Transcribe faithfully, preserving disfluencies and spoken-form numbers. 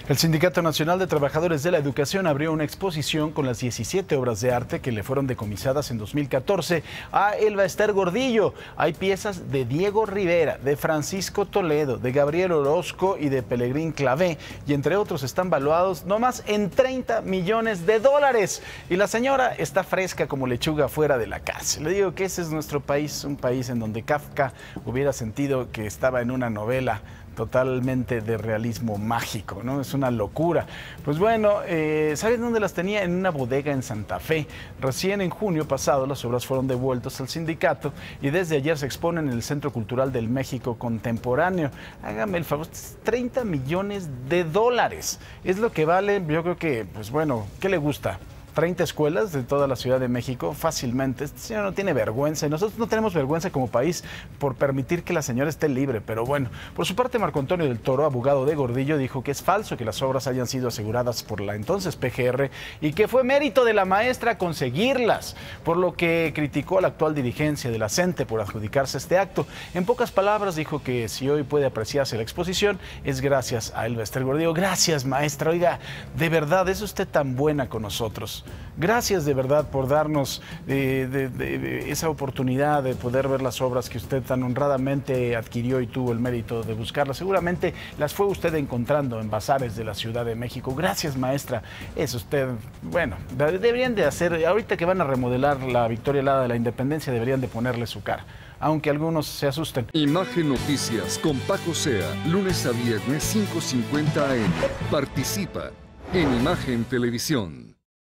El Sindicato Nacional de Trabajadores de la Educación abrió una exposición con las diecisiete obras de arte que le fueron decomisadas en dos mil catorce a Elba Ester Gordillo. Hay piezas de Diego Rivera, de Francisco Toledo, de Gabriel Orozco y de Pelegrín Clavé, y entre otros están valuados nomás en treinta millones de dólares. Y la señora está fresca como lechuga fuera de la cárcel. Le digo que ese es nuestro país, un país en donde Kafka hubiera sentido que estaba en una novela totalmente de realismo mágico, ¿no? Es una locura. Pues bueno, eh, ¿saben dónde las tenía? En una bodega en Santa Fe. Recién en junio pasado las obras fueron devueltas al sindicato y desde ayer se exponen en el Centro Cultural del México Contemporáneo. Hágame el favor, treinta millones de dólares. Es lo que vale, yo creo que, pues bueno, ¿qué le gusta? treinta escuelas de toda la Ciudad de México, fácilmente. Este señor no tiene vergüenza y nosotros no tenemos vergüenza como país por permitir que la señora esté libre, pero bueno. Por su parte, Marco Antonio del Toro, abogado de Gordillo, dijo que es falso que las obras hayan sido aseguradas por la entonces P G R y que fue mérito de la maestra conseguirlas, por lo que criticó a la actual dirigencia de la CENTE por adjudicarse este acto. En pocas palabras, dijo que si hoy puede apreciarse la exposición es gracias a Elba Ester Gordillo. Gracias, maestra. Oiga, de verdad, es usted tan buena con nosotros. Gracias de verdad por darnos eh, de, de, de esa oportunidad de poder ver las obras que usted tan honradamente adquirió y tuvo el mérito de buscarlas. Seguramente las fue usted encontrando en bazares de la Ciudad de México. Gracias, maestra. Es usted, bueno, deberían de hacer, ahorita que van a remodelar la Victoria Helada de la Independencia, deberían de ponerle su cara, aunque algunos se asusten. Imagen Noticias con Paco Sea, lunes a viernes cinco cincuenta a eme. Participa en Imagen Televisión.